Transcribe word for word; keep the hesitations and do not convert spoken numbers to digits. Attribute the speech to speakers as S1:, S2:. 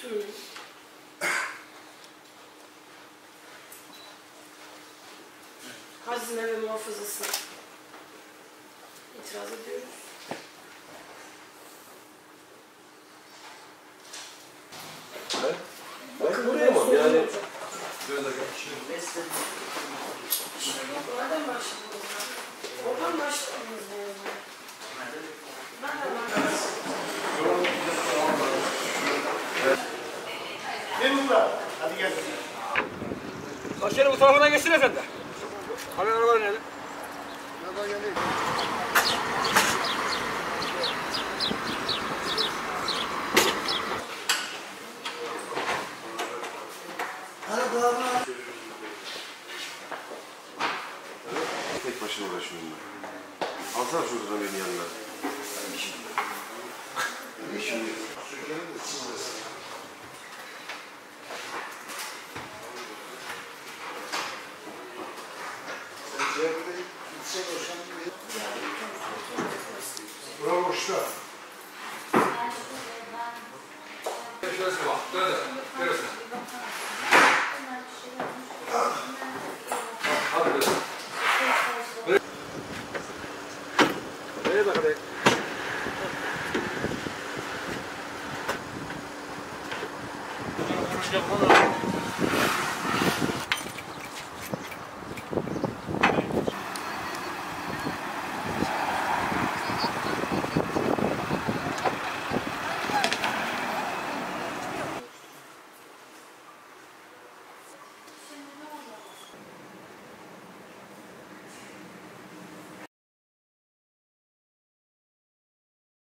S1: Hı. Hazine ve muhafazasına itiraz ediyoruz.
S2: Ben, ben koruyamam yani.
S1: Nereden başladınız? Oradan başladınız yani. Nereden başladınız?
S3: Gel burada. Hadi gel.
S4: Taşları bu tarafına geçsene sen de. Hani arabalar nerede?
S3: Nereden geleyim?
S2: Tek başına uğraşıyorum ben. Alsana şuradan beni yanına.
S3: Bravo usta.
S4: Şurası bak. Nerede? Neresi? Hadi böyle. Nereye bak hadi. Konuşacak konu